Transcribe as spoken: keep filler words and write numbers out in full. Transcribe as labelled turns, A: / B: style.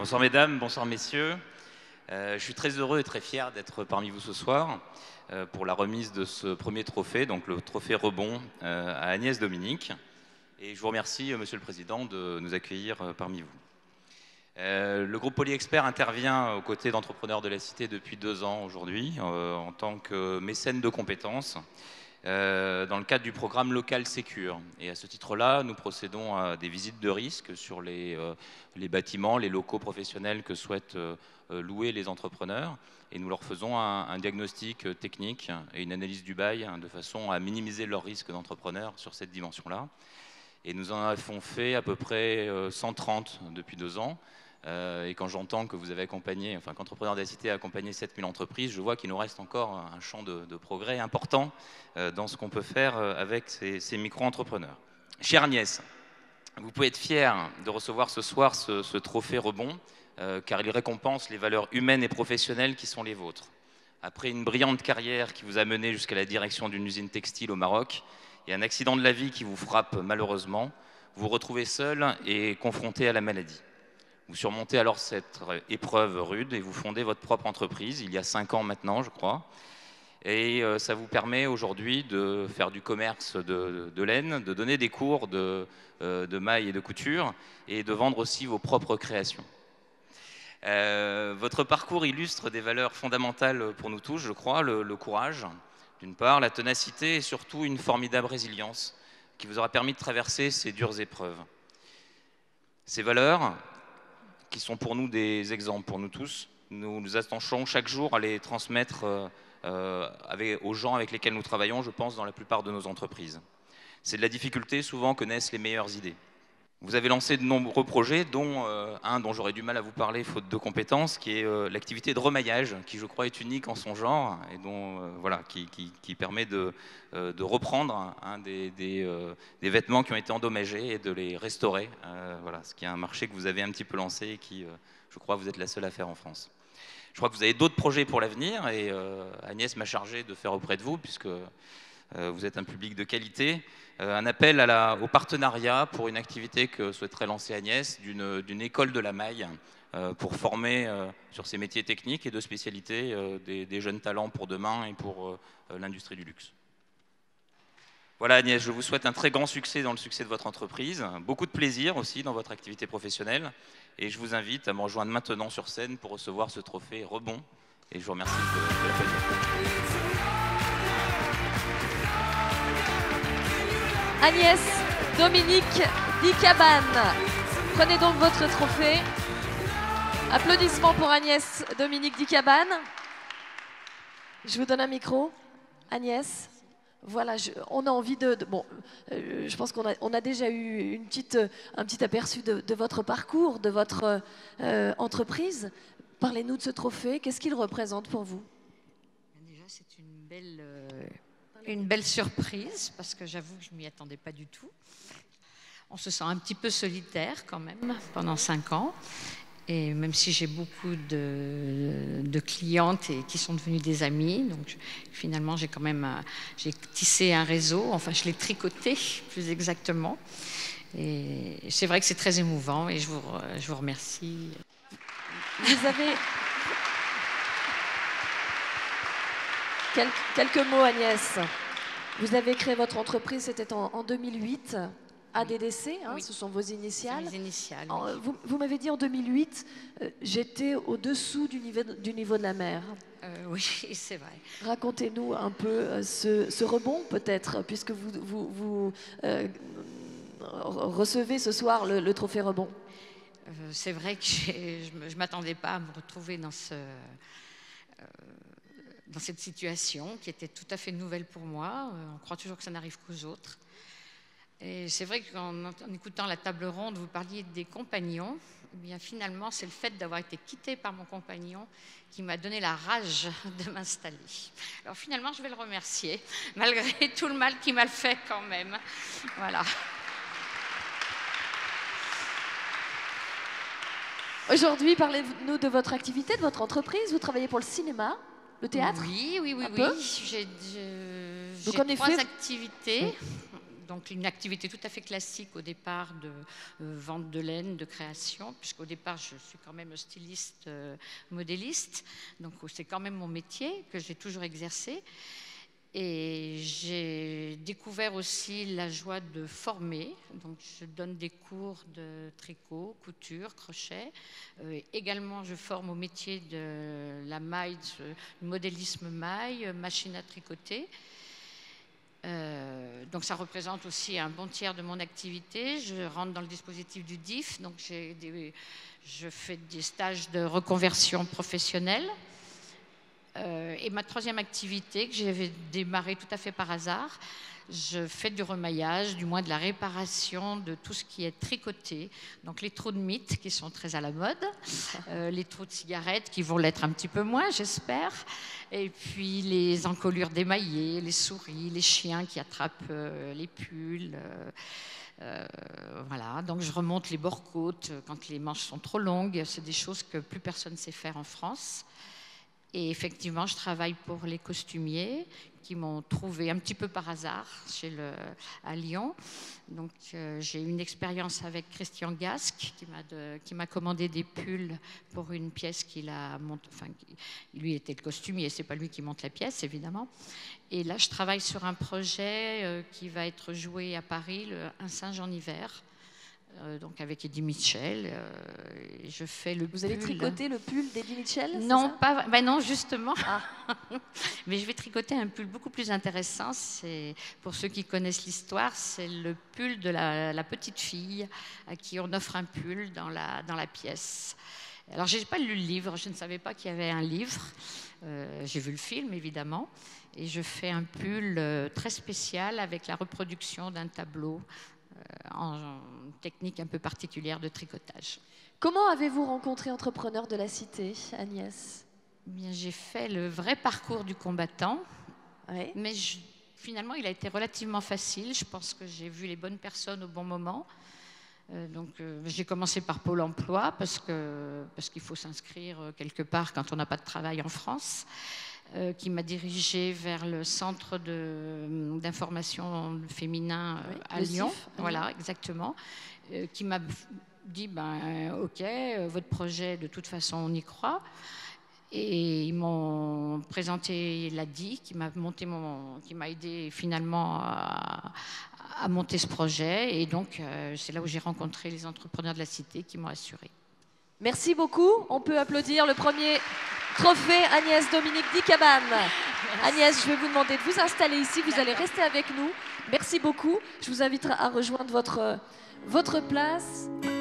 A: Bonsoir mesdames, bonsoir messieurs. Euh, je suis très heureux et très fier d'être parmi vous ce soir euh, pour la remise de ce premier trophée, donc le trophée Rebond euh, à Agnès Dominique. Et je vous remercie, euh, Monsieur le Président, de nous accueillir euh, parmi vous. Euh, le groupe Polyexpert intervient aux côtés d'entrepreneurs de la Cité depuis deux ans aujourd'hui euh, en tant que mécène de compétences euh, dans le cadre du programme Local Sécure. Et à ce titre-là, nous procédons à des visites de risque sur les, euh, les bâtiments, les locaux professionnels que souhaitent euh, louer les entrepreneurs. Et nous leur faisons un, un diagnostic technique et une analyse du bail hein, de façon à minimiser leur risque d'entrepreneur sur cette dimension-là. Et nous en avons fait à peu près cent trente depuis deux ans. Euh, et quand j'entends que vous avez accompagné, enfin qu'Entrepreneurs de la Cité a accompagné sept mille entreprises, je vois qu'il nous reste encore un champ de, de progrès important euh, dans ce qu'on peut faire avec ces, ces micro-entrepreneurs. Chère Agnès, vous pouvez être fière de recevoir ce soir ce, ce trophée Rebond, euh, car il récompense les valeurs humaines et professionnelles qui sont les vôtres. Après une brillante carrière qui vous a mené jusqu'à la direction d'une usine textile au Maroc, et un accident de la vie qui vous frappe malheureusement, vous vous retrouvez seul et confronté à la maladie. Vous surmontez alors cette épreuve rude et vous fondez votre propre entreprise, il y a cinq ans maintenant, je crois. Et ça vous permet aujourd'hui de faire du commerce de, de laine, de donner des cours de, de maille et de couture et de vendre aussi vos propres créations. Euh, votre parcours illustre des valeurs fondamentales pour nous tous, je crois, le, le courage, d'une part, la ténacité et surtout une formidable résilience qui vous aura permis de traverser ces dures épreuves. Ces valeurs, qui sont pour nous des exemples pour nous tous, nous nous attachons chaque jour à les transmettre euh, avec, aux gens avec lesquels nous travaillons, je pense, dans la plupart de nos entreprises. C'est de la difficulté souvent que naissent les meilleures idées. Vous avez lancé de nombreux projets, dont euh, un dont j'aurais du mal à vous parler faute de compétences, qui est euh, l'activité de remaillage, qui je crois est unique en son genre et dont euh, voilà, qui, qui, qui permet de, euh, de reprendre hein, des, des, euh, des vêtements qui ont été endommagés et de les restaurer. Euh, voilà, ce qui est un marché que vous avez un petit peu lancé et qui, euh, je crois, vous êtes la seule à faire en France. Je crois que vous avez d'autres projets pour l'avenir et euh, Agnès m'a chargé de faire auprès de vous puisque euh, vous êtes un public de qualité. Euh, un appel à la, au partenariat pour une activité que souhaiterait lancer Agnès d'une école de la maille euh, pour former euh, sur ces métiers techniques et de spécialité euh, des, des jeunes talents pour demain et pour euh, l'industrie du luxe. Voilà Agnès, je vous souhaite un très grand succès dans le succès de votre entreprise, beaucoup de plaisir aussi dans votre activité professionnelle et je vous invite à me rejoindre maintenant sur scène pour recevoir ce trophée Rebond et je vous remercie de, de l'applaudir.
B: Agnès Dominique Dicabane. Prenez donc votre trophée. Applaudissements pour Agnès Dominique Dicabane. Je vous donne un micro. Agnès, voilà, je, on a envie de... de bon, euh, je pense qu'on a, on a déjà eu une petite, un petit aperçu de, de votre parcours, de votre euh, entreprise. Parlez-nous de ce trophée. Qu'est-ce qu'il représente pour vous?
C: Déjà, c'est une belle... Euh... Une belle surprise, parce que j'avoue que je ne m'y attendais pas du tout. On se sent un petit peu solitaire quand même pendant cinq ans. Et même si j'ai beaucoup de, de clientes et qui sont devenues des amies, donc je, finalement j'ai quand même j'ai tissé un réseau, enfin je l'ai tricoté plus exactement. Et c'est vrai que c'est très émouvant et je vous, je vous remercie.
B: Vous avez... Quelques mots, Agnès. Vous avez créé votre entreprise, c'était en, en deux mille huit, A D D C, hein, oui. Ce sont vos initiales.
C: Mes initiales.
B: En, vous vous m'avez dit en deux mille huit, euh, j'étais au-dessous du niveau, du niveau de la mer.
C: Euh, oui, c'est vrai.
B: Racontez-nous un peu euh, ce, ce rebond, peut-être, puisque vous, vous, vous euh, recevez ce soir le, le trophée Rebond.
C: Euh, c'est vrai que je ne m'attendais pas à me retrouver dans ce... Euh, dans cette situation qui était tout à fait nouvelle pour moi. On croit toujours que ça n'arrive qu'aux autres. Et c'est vrai qu'en en écoutant la table ronde, vous parliez des compagnons. Eh bien, finalement, c'est le fait d'avoir été quittée par mon compagnon qui m'a donné la rage de m'installer. Alors finalement, je vais le remercier, malgré tout le mal qu'il m'a fait quand même. Voilà.
B: Aujourd'hui, parlez-nous de votre activité, de votre entreprise. Vous travaillez pour le cinéma, le théâtre?
C: Oui, oui, oui,
B: un
C: oui.
B: peu
C: J'ai, j'ai
B: Donc, en
C: trois
B: effet,
C: activités. donc une activité tout à fait classique au départ de euh, vente de laine, de création, puisqu'au départ je suis quand même styliste, euh, modéliste, donc c'est quand même mon métier que j'ai toujours exercé. Et j'ai découvert aussi la joie de former. Donc, je donne des cours de tricot, couture, crochet. Euh, également, je forme au métier de la maille, du modélisme maille, machine à tricoter. Euh, donc, ça représente aussi un bon tiers de mon activité. Je rentre dans le dispositif du D I F. Donc, j'ai des, je fais des stages de reconversion professionnelle. Euh, et ma troisième activité, que j'avais démarrée tout à fait par hasard, je fais du remaillage, du moins de la réparation de tout ce qui est tricoté. Donc les trous de mythes qui sont très à la mode, euh, les trous de cigarettes qui vont l'être un petit peu moins, j'espère, et puis les encolures démaillées, les souris, les chiens qui attrapent euh, les pulls. Euh, Euh, voilà, donc je remonte les bords-côtes quand les manches sont trop longues. C'est des choses que plus personne ne sait faire en France. Et effectivement, je travaille pour les costumiers qui m'ont trouvé un petit peu par hasard chez le, à Lyon. Donc, euh, j'ai eu une expérience avec Christian Gasque qui m'a, de, qui m'a commandé des pulls pour une pièce qu'il a montée. Enfin, lui était le costumier, c'est pas lui qui monte la pièce, évidemment. Et là, je travaille sur un projet euh, qui va être joué à Paris, le, Un singe en hiver. Euh, donc avec Eddie Mitchell, euh, je fais le
B: Vous allez
C: pull.
B: tricoter le pull d'Eddie Mitchell?
C: Non,
B: ça
C: pas, ben non, justement.
B: Ah.
C: Mais je vais tricoter un pull beaucoup plus intéressant. C'est, pour ceux qui connaissent l'histoire, c'est le pull de la, la petite fille à qui on offre un pull dans la, dans la pièce. Alors, je n'ai pas lu le livre, je ne savais pas qu'il y avait un livre. Euh, j'ai vu le film, évidemment. Et je fais un pull euh, très spécial avec la reproduction d'un tableau en technique un peu particulière de tricotage.
B: Comment avez-vous rencontré Entrepreneurs de la Cité, Agnès?
C: Bien, j'ai fait le vrai parcours du combattant,
B: ouais.
C: mais je, finalement, il a été relativement facile. Je pense que j'ai vu les bonnes personnes au bon moment. Euh, donc, euh, j'ai commencé par Pôle emploi parce que, parce qu'il faut s'inscrire quelque part quand on n'a pas de travail en France. Euh, qui m'a dirigée vers le centre de, d'information féminin euh,
B: oui,
C: à Lyon.
B: C I F.
C: Voilà, exactement. Euh, qui m'a dit, ben, OK, euh, votre projet, de toute façon, on y croit. Et ils m'ont présenté l'A D I, qui m'a, monté mon, qui m'a aidé finalement à, à monter ce projet. Et donc, euh, c'est là où j'ai rencontré les entrepreneurs de la Cité qui m'ont assuré.
B: Merci beaucoup. On peut applaudir le premier trophée Agnès Dominique Dicabane. Agnès, je vais vous demander de vous installer ici. Vous allez rester avec nous. Merci beaucoup. Je vous invite à rejoindre votre, votre place.